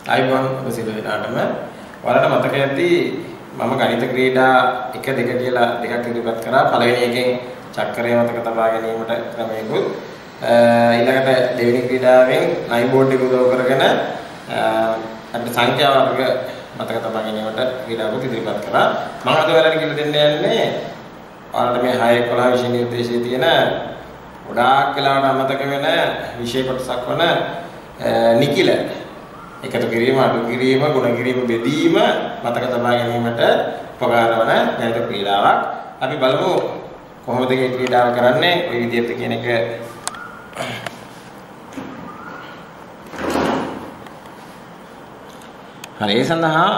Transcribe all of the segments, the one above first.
අයිබෝන් ඔසිල වෙනාටම ඔයාලට මතක ඇති මම ගණිත ක්‍රීඩා 1 2 කියලා දෙකක් ඉදිරිපත් කරා. පළවෙනි එකෙන් චක්‍රය මතක තබා ගැනීමට ක්‍රමයකුත් ඊළඟට දෙවෙනි ක්‍රීඩාවෙන් නයි බෝඩ් එක උදව් කරගෙන අපිට සංඛ්‍යා වර්ග මතක තබා ගැනීමට ක්‍රීඩාවකුත් ඉදිරිපත් කරා. මම අද ඔයාලට කියලා දෙන්න යන්නේ ඔයාලට මේ 6 11 විෂය නිර්දේශයේ තියෙන ගොඩාක් වෙලාවට අමතක වෙන විෂය කොටසක් වන නිකිල එකතු කිරීම, අඩු කිරීම, ගුණ කිරීම, බෙදීම මතක තබා ගැනීමට උපකාර වන ගණිත ක්‍රීඩාවක්. අපි බලමු කොහොමද මේ ක්‍රීඩාව කරන්නේ, ওই විදිහට කියන එක. හරි, ඒ සඳහා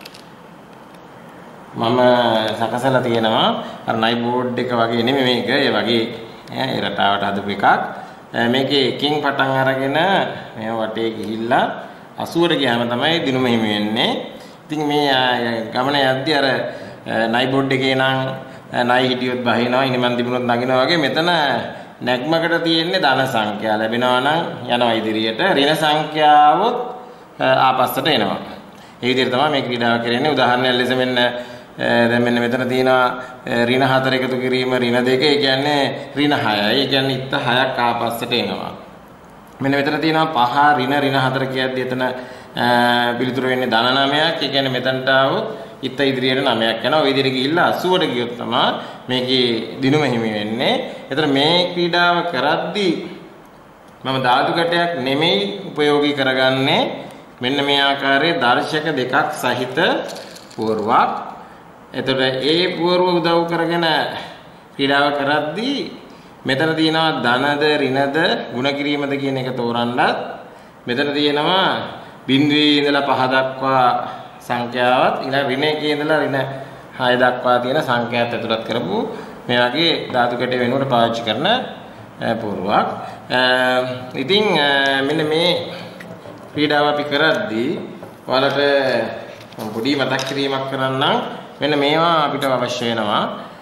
මම සකසලා තියෙනවා අර නයි බෝඩ් එක වගේ නෙමෙයි මේක. ඒ වගේ ඒ රටාවට හදපු එකක්. මේකේ එකකින් පටන් අරගෙන මේ වටේ ගිහිල්ලා 80ට ගියාම තමයි දිනුම හිමි වෙන්නේ. ඉතින් මේ ගමන යද්දී අර නයි බෝඩ් එකේ නම් නයි හිටියොත් බහිනවා, ඉනිමන් තිබුණොත් නගිනවා වගේ මෙතන නැග්මකට තියෙන්නේ ධන සංඛ්‍යා ලැබෙනවා නම් යනවා ඉදිරියට, ඍණ සංඛ්‍යාවොත් ආපස්සට එනවා. ඒ විදිහට තමයි මේ ක්‍රීඩාව කරන්නේ. උදාහරණයක් ලෙස දැන් මෙන්න මෙතන තියෙනවා ඍණ 4 එකතු කිරීම ඍණ 2. ඒ කියන්නේ ඍණ 6යි. ඒ කියන්නේ ඉත්ත 6ක් ආපස්සට එනවා. මෙන්න මෙතන තියෙනවා 5 ඍණ 4 කියද්දි එතන පිළිතුරු වෙන්නේ ධන 9ක්. ඒ කියන්නේ මෙතනට આવොත් ඉත්ත ඉදිරියට 9ක් යනවා. ওই විදිහට ගිහිල්ලා 80ට ගියොත් තමයි මේකේ දිනුම හිමි වෙන්නේ. ඒතර මේ ක්‍රීඩාව කරද්දී මම ධාතු කැටයක් නෙමෙයි ප්‍රයෝගී කරගන්නේ. මෙන්න මේ ආකාරයේ දර්ශක දෙකක් සහිත පුවරුවක්. එතකොට ඒ පුවරුව උදව් කරගෙන ක්‍රීඩාව කරද්දී මෙතන තියෙනවා ධනද ඍණද ගුණ කිරීමද කියන එක තෝරන්නත්, මෙතන තියෙනවා බිඳුවේ ඉඳලා 5 දක්වා සංඛ්‍යාවත් ඊළඟ ඍණ 1 ඉඳලා ඍණ 6 දක්වා තියෙන සංඛ්‍යාත් ඇතුළත් කරපු මේ වගේ ධාතු කැටය වෙනුවට පාවිච්චි කරන පුවරුවක්. ඉතින් මෙන්න මේ ක්‍රීඩාව අපි කරද්දී ඔයාලට පොඩි මතක් කිරීමක් කරන්නම්. මෙන්න මේවා අපිට අවශ්‍ය වෙනවා.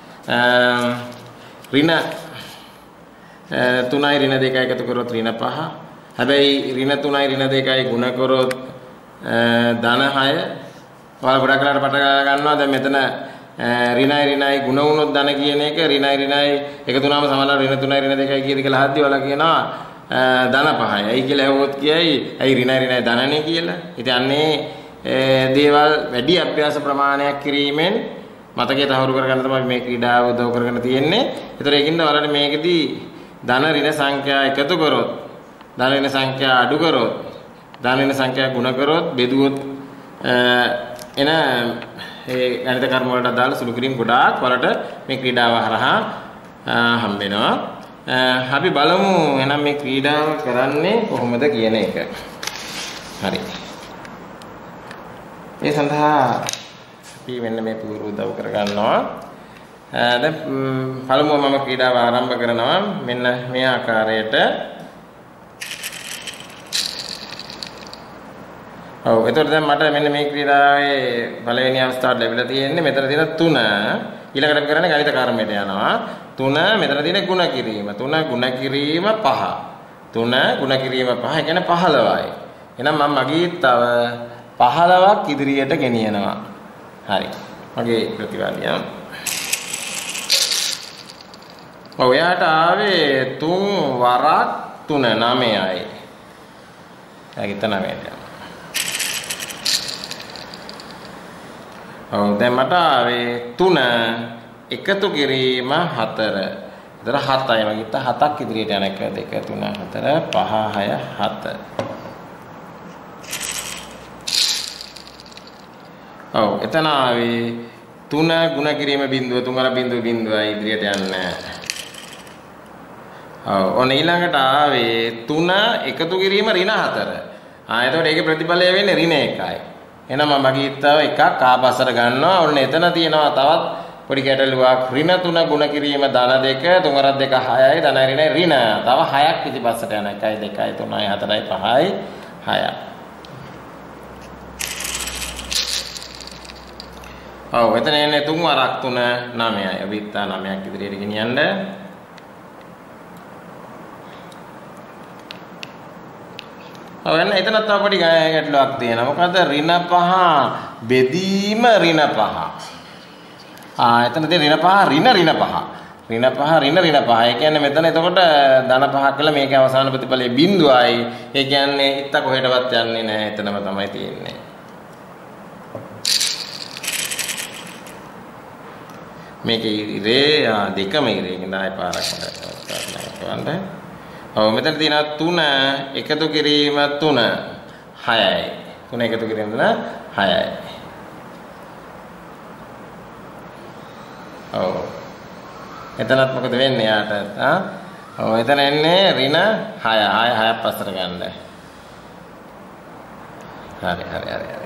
ඍණ 3යි ඍණ 2යි එකතු කරොත් ඍණ 5. හැබැයි ඍණ 3යි ඍණ 2යි ගුණ කරොත් ධන 6. ඔයාලා ගොඩක් වෙලාවට පට ගන්නවා. දැන් මෙතන ඍණයි ඍණයි ගුණ වුණොත් ධන කියන එක, ඍණයි ර්ණයි එකතු වුණාම සමානව ඍණ 3යි ඍණ 2යි කියන එක ලහද්දී ඔයාලා කියනවා ධන 5යි. ඇයි කියලා ඇහුවොත් කියයි ඇයි ඍණයි ර්ණයි ධනනේ කියලා. ඉතින් අන්නේ දේවල් වැඩි අභ්‍යාස ප්‍රමාණයක් කිරීමෙන් මතකයේ තහවුරු කරගන්න තමයි මේ ක්‍රීඩාව උදව් කරගෙන තියෙන්නේ. ඒතර ඒකින්ද ඔයාලට මේකෙදී ධන ඍණ සංඛ්‍යා එකතු කරොත්, ධන ඍණ සංඛ්‍යා අඩු කරොත්, ධන ඍණ සංඛ්‍යා ගුණ කරොත්, බෙදුවොත් එන ඒ ගණිත කර්ම වලට අදාළ සුළු කිරීම ගොඩාක් ඔයාලට මේ ක්‍රීඩාව හරහා හම්බ වෙනවා. අපි බලමු එහෙනම් මේ ක්‍රීඩාව කරන්නේ කොහොමද කියන එක. හරි. ඒ සඳහා අපි මෙන්න මේ පුවරු උදව් කරගන්නවා. දැන් පළමුව මම ක්‍රීඩාව ආරම්භ කරනවා මෙන්න මේ ආකාරයට. ඔව්, එතකොට දැන් මට මෙන්න මේ ක්‍රීඩාවේ පළවෙනි අවස්ථාවට ලැබිලා තියෙන්නේ මෙතන තියෙන 3. ඊළඟට අපි කරන්නේ ගණිත කර්මයට යනවා. 3 මෙතන තියෙන ගුණ කිරීම. 3 ගුණ කිරීම 5. 3 ගුණ කිරීම 5. ඒ කියන්නේ 15යි. එහෙනම් මම මගේ තව 15ක් ඉදිරියට ගෙනියනවා. හරි. මගේ ප්‍රතිවාදිය. ඔව්, එයාට ආවේ 3 වරක් 3 9යි. එයාගෙත් 9යි. ඔව්, දැන් මට ආවේ 3 එකතු කිරීම 4. ඒතර 7යි. මගේ 7ක් ඉදිරියට යන එක 2 3 4 5 6 7. ඔව්, එතන ආවේ 3 ගුණ කිරීම බිඳුව 3 අර බිඳුව බිඳුවයි ඉදිරියට යන්නේ. ඔව්, ඔන්න ඊළඟට ආවේ 3 එකතු කිරීම ඍණ 4. එතකොට ඒකේ ප්‍රතිඵලය වෙන්නේ ඍණ 1යි. එහෙනම් මම මගීත්තාව එකක් ආපස්සට ගන්නවා. ඔන්න එතන තියෙනවා තවත් පොඩි ගැටලුවක්. ඍණ 3 ගුණ කිරීම ධන 2, 3 වරක් 2 6යි, ධන ඍණ ඍණ. තව 6ක් පිටිපස්සට යන 1යි 2යි 3යි 4යි 5යි 6යි. ඔව්, එතන එන්නේ 3 වරක් 3 9යි. අවිත්තා 9ක් ඉදිරියට ගෙනියන්න. ඔව් එන්න එතනත් තව පොඩි ගැටලුවක් තියෙනවා. මොකද ඍණ 5 බෙදීම ඍණ 5. එතන තියෙන ඍණ 5 ඍණ 5. ඍණ 5 ඍණ 5. ඒ කියන්නේ මෙතන එතකොට ධන 5ක් කළා මේකේ අවසාන ප්‍රතිඵලය බිඳුවයි. ඒ කියන්නේ ඉත්ත කොහෙටවත් යන්නේ නැහැ. එතනම තමයි තියෙන්නේ. මේකේ ඉරේ දෙකම ඉරේ. ඉතින් ආයෙ පාරක් කරන්න. ඔව් මෙතන තියෙනවා 3 එකතු කිරීම 3 6යි. 3 එකතු කිරීම 6යි. ඔව්. එතනත් මොකද වෙන්නේ යාට? ඔව් එතන එන්නේ ඍණ 6. 6ක් පස්සට ගන්න. හරි.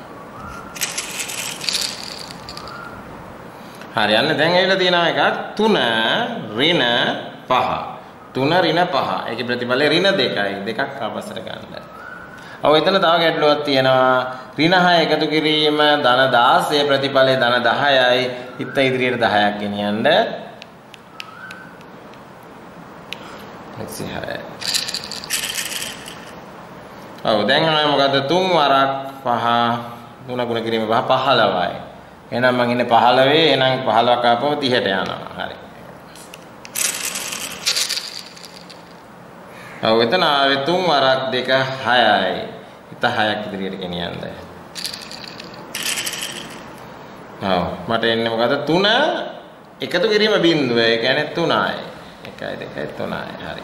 හරි යන්න දැන් ඇවිල්ලා තියෙනවා එකක් 3 ඍණ 5. 3 ඍණ 5. ඒකේ ප්‍රතිඵලය ඍණ 2යි. දෙකක් ආපස්සට ගන්න. ඔව් එතන තව ගැටලුවක් තියෙනවා. ඍණ 6 එකතු කිරීම ධන 16 ප්‍රතිඵලය ධන 10යි. හිත ඉදිරියට 10ක් ගෙනියන්න. ඔව් දැන් මොකද 3 වරක් 5 3 ගුණ කිරීම 5 15යි. එහෙනම් මං ඉන්නේ 15. එහෙනම් 15ක් ආපුවම 30ට යනවා. හරි. ඔව් එතන ආවේ 3 වරක් 2 6යි. හිත 6ක් ඉදිරියට ගෙනියන්න. ඔව් මට එන්නේ මොකද 3 එකතු කිරීම බිඳුව. ඒ කියන්නේ 3යි. 1 2 3යි. හරි.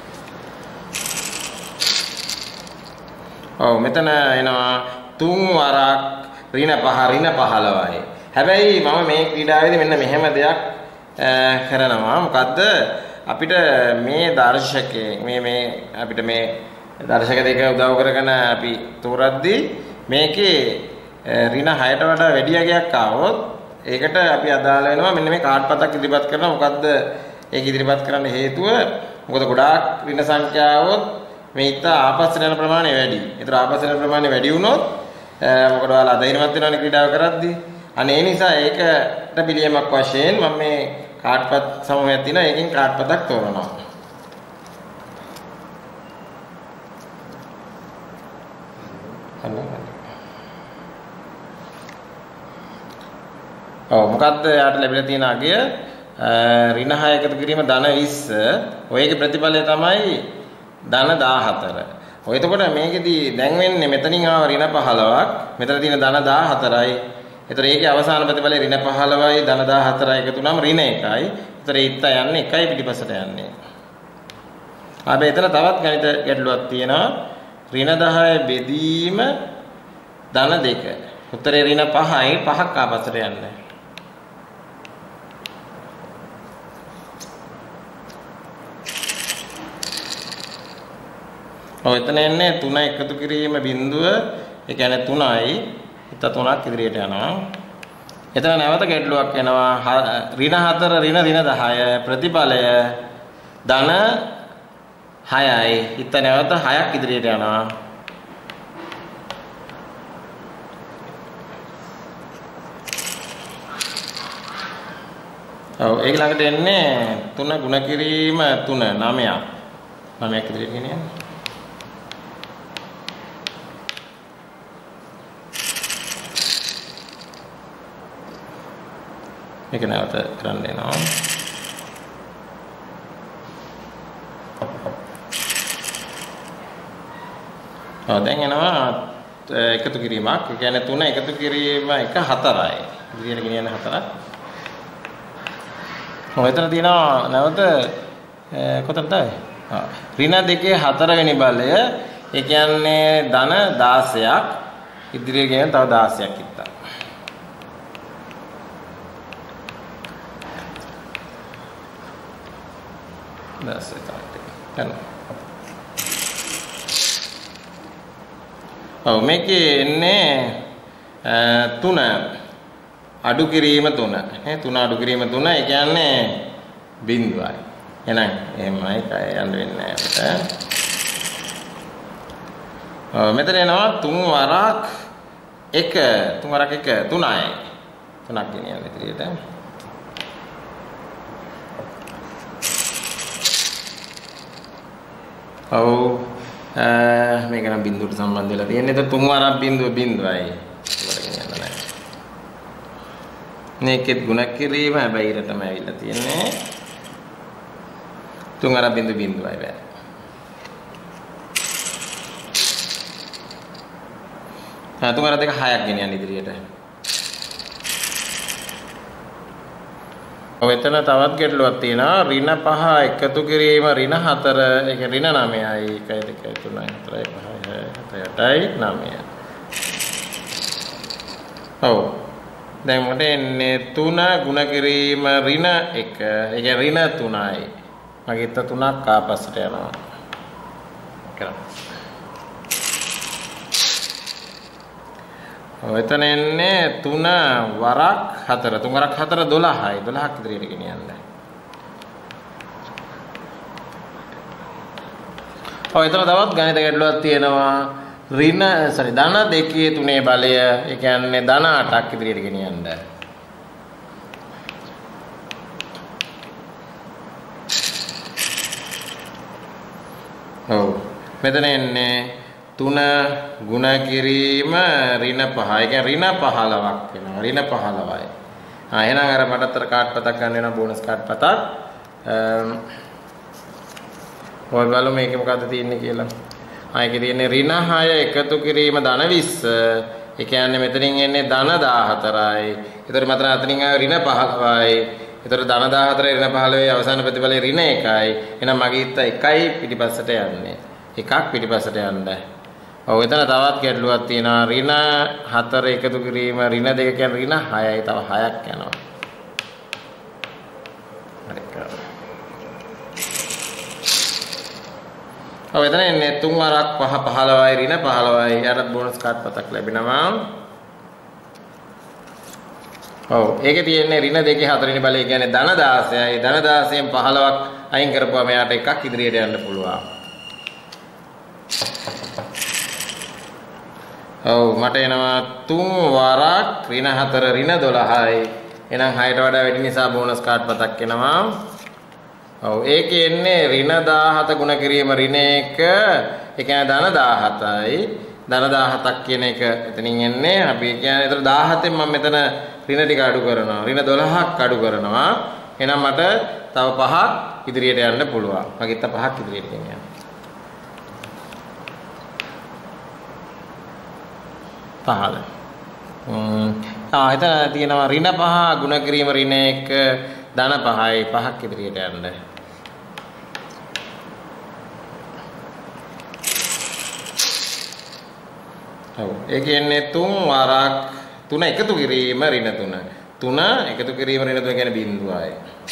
ඔව් මෙතන එනවා 3 වරක් ඍණ 5 ඍණ 15යි. හැබැයි මම මේ ක්‍රීඩාවේදී මෙන්න මෙහෙම දෙයක් කරනවා. මොකද්ද? අපිට මේ දර්ශකයේ මේ අපිට මේ දර්ශක දෙක උදව් කරගෙන අපි තෝරද්දී මේකේ ඍණ 6ට වඩා වැඩි යගයක් ආවොත් ඒකට අපි අදාළ වෙනවා මෙන්න මේ කාඩ් පතක් ඉදිරිපත් කරනවා. මොකද්ද ඒක ඉදිරිපත් කරන්න හේතුව? මොකද ගොඩාක් ඍණ සංඛ්‍යාවොත් මේ ඉත ආපස්සට යන ප්‍රමාණය වැඩි. ඒතර ආපස්සට යන ප්‍රමාණය වැඩි වුණොත් මොකද ඔයාලා අදිනවත් වෙනවනේ ක්‍රීඩාව කරද්දී. අනේ ඒ නිසා ඒකට පිළියමක් වශයෙන් මම මේ කාඩ්පත් සමූහයක් තියෙනවා. ඒකෙන් කාඩ්පතක් තෝරනවා. ඔව් මොකද්ද යාට ලැබිලා තියෙන අගය? ඍණ 6 එකතු කිරීම ධන 20. ඔයගේ ප්‍රතිඵලය තමයි ධන 14. ඔය එතකොට මේකෙදි දැන් වෙන්නේ මෙතනින් ආව ඍණ 15ක්. මෙතන තියෙන ධන 14යි. ඒතර ඒකේ අවසාන ප්‍රතිඵලය ඍණ 15යි ධන 14යි එකතු වුණාම ඍණ 1යි. ඒතර ඉත්ත යන්නේ 1යි පිටිපස්සට යන්නේ. ආබේ එතන තවත් ගණිත ගැටලුවක් තියෙනවා. ඍණ 10 බෙදීම ධන 2. උත්තරේ ඍණ 5යි 5ක් ආපස්සට යන්නේ. ඔව් එතන එන්නේ 3 එකතු කිරීම බිඳුව. ඒ කියන්නේ 3යි. හිත 3ක් ඉදිරියට යනවා. එතන නැවත ගැටලුවක් එනවා. ඍණ 4 ඍණ 10 ප්‍රතිඵලය ධන 6යි. හිත නැවත 6ක් ඉදිරියට යනවා. ඔව් ඒක ළඟට එන්නේ 3 ගුණ කිරීම 3 9ක්. 9ක් ඉදිරියට ගෙනියන්න. මේක නැවත කරන්න වෙනවා. දැන් එනවා එකතු කිරීමක්. ඒ කියන්නේ 3 එකතු කිරීම 1 4යි. ඉදිරියට ගෙනියන්න 4ක්. මෙතන තියෙනවා නැවත කොතනද? ඍණ 2 4 වෙනි බලය. ඒ කියන්නේ ධන 16ක්. ඉදිරියට ගෙනියන්න තව 16ක් ඉත්තා. ඔව් මේකේ එන්නේ 3 අඩු කිරීම 3 නේ 3 අඩු කිරීම 3 ඒ කියන්නේ බිඳුවයි. එහෙනම් එහෙමයි කය යන්න වෙන්නේ නැහැ අපිට. ඔව් මෙතන එනවා 3 වරක් 1 3 වරක් 1 3යි. 3ක් ගෙනියන්න ඉදිරියට. ඔව් මේක නම් බිඳුවට සම්බන්ධ වෙලා තියෙන්නේ. ඒක 3 වරක් බිඳුව බිඳුවයි. මේකෙත් ගුණ කිරීම හැබැයි ඊටම ඇවිල්ලා තියෙන්නේ 3 වරක් බිඳුව බිඳුවයි බෑ. තුන් වරක් දෙක 6ක් ගෙනියන්න ඉදිරියට. ඔය එතන තවත් ගැටලුවක් තියෙනවා. ඍණ 5 එකතු කිරීම ඍණ 4 ඒ කියන්නේ ඍණ 9යි 1 2 3 4 5 6 7 8 9. ඔව්. දැන් මොකද එන්නේ 3 ගුණ කිරීම ඍණ 1 ඒ කියන්නේ ඍණ 3යි. මගේ 3ක් ආපස්සට යනවා. කරා. එතන එන්නේ 3 වරක් 4 3 වරක් 4 12යි 12ක් ඉදිරියට ගෙනියන්න. එතන තවත් ගණිත ගැටලුවක් තියෙනවා. ධන 2 3 බලය ඒ කියන්නේ ධන 8ක් ඉදිරියට ගෙනියන්න. ඔව් මෙතන එන්නේ 3 ගුණ කිරීම ඍණ 5. ඒ කියන්නේ ඍණ 15ක් වෙනවා. ඍණ 15යි. එහෙනම් අර මට අතර කාඩ් පතක් ගන්න වෙනවා බෝනස් කාඩ් පතක්. ඔය බලමු මේකේ මොකද්ද තියෙන්නේ කියලා. ඒකේ තියෙන්නේ ඍණ 6 එකතු කිරීම ධන 20. ඒ කියන්නේ මෙතනින් එන්නේ ධන 14යි. ඒතර මතන අතනින් ආව ඍණ 15යි. ඒතර ධන 14යි ඍණ 15යි අවසාන ප්‍රතිඵලය ඍණ 1යි. එහෙනම් මගේ ඉත්ත 1යි පිටිපස්සට යන්නේ. එකක් පිටිපස්සට යන්නේ. ඔව් එතන තවත් ගැටලුවක් තියෙනවා. ඍණ 4 එකතු කිරීම ඍණ 2 කියන්නේ ඍණ 6යි. තව 6ක් යනවා. ඔව් එතන එන්නේ 3 වරක් 5 15යි ඍණ 15යි. යාට බෝනස් කාඩ් පතක් ලැබෙනවා. ඔව් ඒකේ තියෙන්නේ ඍණ 2 4 වෙනි බලය කියන්නේ ධන 16යි. ධන 16න් 15ක් අයින් කරපුවාම යාට එකක් ඉදිරියට යන්න පුළුවන්. ඔව් මට එනවා 3 වරක් ඍණ 4 ඍණ 12යි. එහෙනම් 6ට වඩා වැඩි නිසා බෝනස් කාඩ් පතක් එනවා. ඔව් ඒකේ එන්නේ ඍණ 17 ගුණ කිරීම ඍණ 1 ඒ කියන්නේ ධන 17යි. ධන 17ක් කියන එක එතනින් එන්නේ. අපි කියන්නේ ඒතර 17න් මම මෙතන ඍණ ටික අඩු කරනවා. ඍණ 12ක් අඩු කරනවා. එහෙනම් මට තව 5ක් ඉදිරියට යන්න පුළුවන්. මගේ තව 5ක් ඉදිරියට ගෙනියන්න. පහල. එතන තියෙනවා ඍණ 5 ගුණ කිරීම ඍණ 1 ධන 5යි 5ක් ඉදිරියට යන්න. ඔව් ඒ කියන්නේ 3 වරක් 3 එකතු කිරීම ඍණ 3. 3 එකතු කිරීම ඍණ 3 කියන්නේ බිඳුවයි.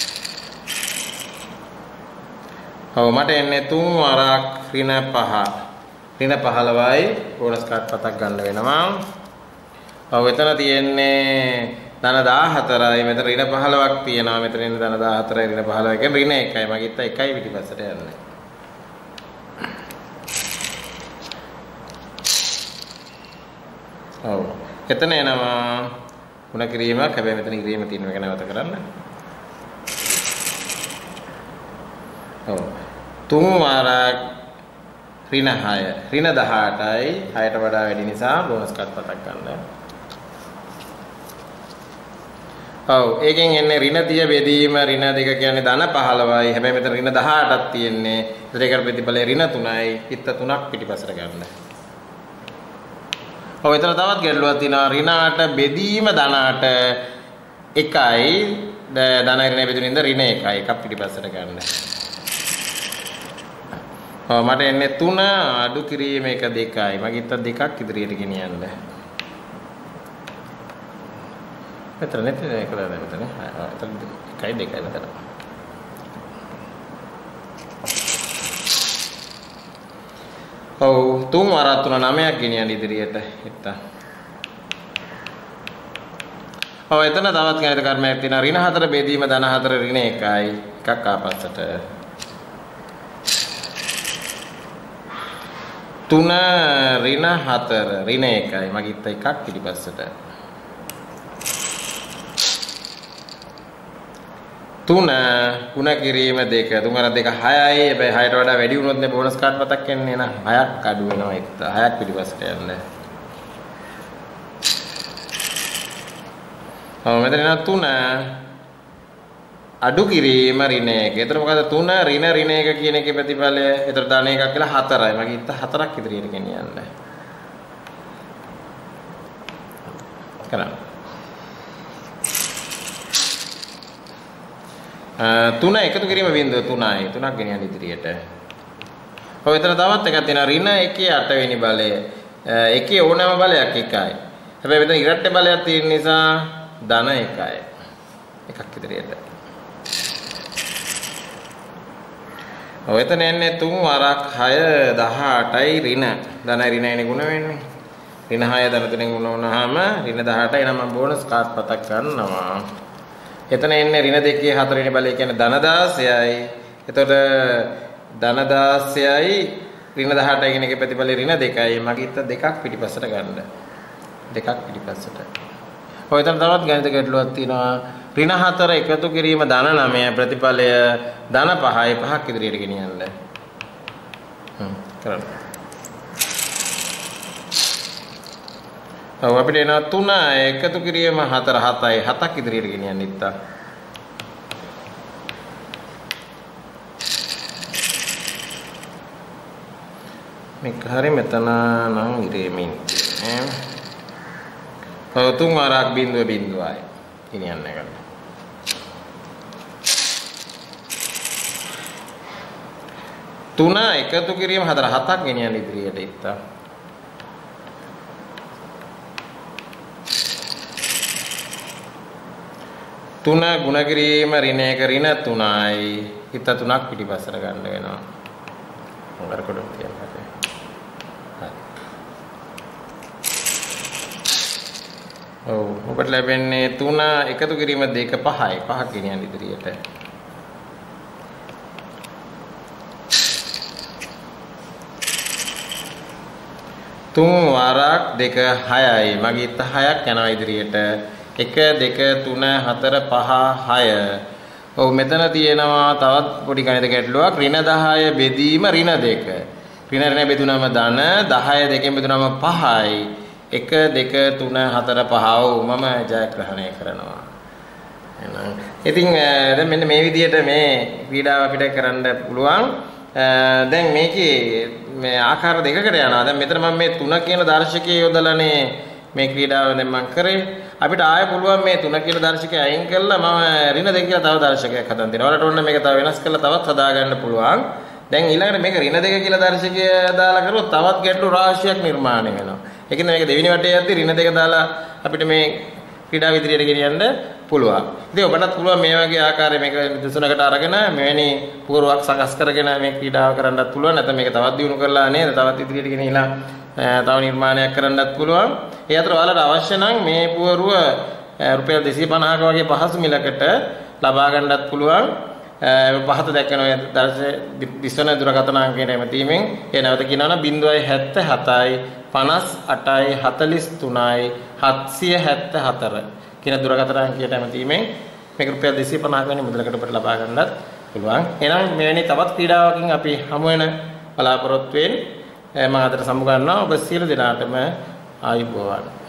ඔව් මට එන්නේ 3 වරක් ඍණ 5. ඍණ 15යි බෝනස් කාඩ් පතක් ගන්න වෙනවා. ඔව් එතන තියෙන්නේ ධන 14යි මෙතන ඍණ 15ක් තියෙනවා. මෙතන ඉන්නේ ධන 14යි ඍණ 15යි කියන්නේ ඍණ 1යි. මගේ ඉත්ත 1යි පිටිපස්සට යන්නේ. ඔව් එතන එනවා ගුණ කිරීමක්. හැබැයි මෙතන කිරීම තියෙන එක නැවත කරන්න. ඔව් 3 වරක් ඍණ 6 ඍණ 18යි 6ට වඩා වැඩි නිසා බෝනස් කාඩ් පතක් ගන්න. ඔව් ඒකෙන් එන්නේ ඍණ 30 බෙදීම ඍණ 2 කියන්නේ ධන 15යි. හැබැයි මෙතන ඍණ 18ක් තියෙන්නේ. ඒකට ප්‍රතිඵලය ඍණ 3යි. ඉත්ත 3ක් පිටිපස්සට ගන්න. ඔව් එතන තවත් ගැටලුවක් තියෙනවා. ඍණ 8 බෙදීම ධන 8 1යි. ධන ඍණ බෙදුනින්ද ඍණ 1යි. එකක් පිටිපස්සට ගන්න. ඔව් මට එන්නේ 3 අඩු කිරීම 1 2යි. මගේ ඉත්ත 2ක් ඉදිරියට ගෙනියන්න. මෙතන නැති එකද මෙතන. එතන 1යි 2යි මෙතන. ඔව් 3 වරක් 3 9ක් ගෙනියන්න ඉදිරියට ඉත්ත. ඔව් එතන තවත් ගණිත කර්මයක් තියෙනවා. ඍණ 4 බෙදීම ධන 4 ඍණ 1යි. එකක් ආපස්සට. 3 ඍණ 4 ඍණ 1යි. මගේ ඉත්ත එකක් පිටිපස්සට. 3 ගුණ කිරීම 2 3 2 6යි. හැබැයි 6ට වඩා වැඩි වුණොත් නේ බෝනස් කාඩ් මතක් වෙන්නේ නේද? 6ක් අඩු වෙනවා ඒක. 6ක් පිටිපස්සට යන්න. මෙතන එනවා 3 අඩු කිරීම ඍණ 1. එතන මොකද 3 ඍණ 1 කියන එකේ ප්‍රතිඵලය. එතන ධන 1ක් කියලා 4යි. මගේ ඉත්ත 4ක් ඉදිරියට ගෙනියන්න. කරන්න. 3 එකතු කිරීම බිඳුව 3යි. 3ක් ගෙනියන්න ඉදිරියට. ඔය එතන තවත් එකක් තියෙනවා ඍණ 1 8 වෙනි බලය. එකේ ඕනෑම බලයක් 1යි. හැබැයි මෙතන ඉරට්ට බලයක් තියෙන නිසා ධන 1යි. එකක් ඉදිරියට. ඔය එතන එන්නේ 3 වරක් 6 18යි ඍණ. ධනයි ඍණයිනේ ගුණ වෙන්නේ. ඍණ 6 ධන 3 ගුණ වුණාම ඍණ 18යි නම් මම බෝනස් කාඩ් පතක් ගන්නවා. එතන එන්නේ ඍණ 2 4 වෙනි බලය කියන්නේ ධන 16යි. එතකොට ධන 16යි ඍණ 18යි කියන එකේ ප්‍රතිඵලය ඍණ 2යි. මගේ ඉත දෙකක් පිටිපස්සට ගන්න. දෙකක් පිටිපස්සට. ඔය එතන තවත් ගණිත ගැටලුවක් තියෙනවා. ඍණ 4 එකතු කිරීම ධන 9 ප්‍රතිඵලය ධන 5යි 5ක් ඉදිරියට ගෙනියන්න. කරන්න. ඔව් අපිට එනවා 3 එකතු කිරීම 4 7යි 7ක් ඉදිරියට ගෙනියන්න ඉත්තා. මේක හරිය මෙතන නම් ඉරෙමින් නේ. ඔව් 3 වරක් බිඳුව බිඳුවයි ගෙනියන්න එක. 3 එකතු කිරීම 4 7ක් ගෙනියන්න ඉදිරියට ඉත්තා. 3 ගුණ කිරීම ඍණ 1 ඍණ 3යි. හිත 3ක් පිටිපස්සට ගන්න වෙනවා. මොකද කොට කියන්නේ. ඔව් ඔබට ලැබෙන්නේ 3 එකතු කිරීම 2 5යි. 5ක් ගෙනියන්න ඉදිරියට. තුන් වරක් 2 6යි. මගේ ඉත 6ක් යනවා ඉදිරියට. 1 2 3 4 5 6. ඔව් මෙතන තියෙනවා තවත් පොඩි ගණිත ගැටලුවක්. ඍණ 10 බෙදීම ඍණ 2. ඍණ බෙදුනම ධන 10 දෙකෙන් බෙදුනම 5යි. 1 2 3 4 5. ඔව් මම ජයග්‍රහණය කරනවා. එහෙනම් ඉතින් දැන් මෙන්න මේ විදිහට මේ ක්‍රීඩාව අපිට කරන්න පුළුවන්. දැන් මේකේ මේ ආකාර දෙකකට යනවා. දැන් මෙතන මම මේ 3 කියන දර්ශකයේ යොදලානේ මේ ක්‍රීඩාව දැන් මම කරේ. අපිට ආයෙ පුළුවන් මේ 3 කියන දර්ශකය අයින් කරලා මම ඍණ 2 කියලා තව දර්ශකයක් හදන්න දෙනවා. ඔයාලට ඕන මේක තව වෙනස් කරලා තවත් හදාගන්න පුළුවන්. දැන් ඊළඟට මේක ඍණ 2 කියලා දර්ශකය දාලා කරුවොත් තවත් ගැටලු රාශියක් නිර්මාණය වෙනවා. ඒ කියන්නේ මේක දෙවෙනි වටේ යද්දි ඍණ 2 දාලා අපිට මේ ක්‍රීඩාව ඉදිරියට ගෙනියන්න පුළුවන්. ඉතින් ඔබටත් පුළුවන් මේ වගේ ආකාරයේ මේක දෙසුනකට අරගෙන මෙවැනි පුවරුවක් සකස් කරගෙන මේ ක්‍රීඩාව කරන්නත් පුළුවන්. නැත්නම් මේක තවත් දියුණු කරලා නේද තවත් ඉදිරියට ගෙනියලා තව නිර්මාණයක් කරන්නත් පුළුවන්. ඒ අතර ඔයාලට අවශ්‍ය නම් මේ පුවරුව රුපියල් 250ක වගේ පහසු මිලකට ලබා ගන්නත් පුළුවන්. පහත දැක්කන ඔය දිස්වන දුරකථන අංකයට එමෙතීමෙන් ඒ නැවත කියනවා නම් 077යි 58යි 43යි 774 කියන දුරකථන අංකයට එමෙතීමෙන් මේක රුපියල් 250ක වෙනි මුදලකට ඔබට ලබා ගන්නත් පුළුවන්. එහෙනම් මෙවැනි තවත් ක්‍රීඩාවකින් අපි හමු වෙන බලාපොරොත්තු වෙන්නේ මම අදට සමු ගන්නවා. ඔබ සියලු දෙනාටම ආයුබෝවන්.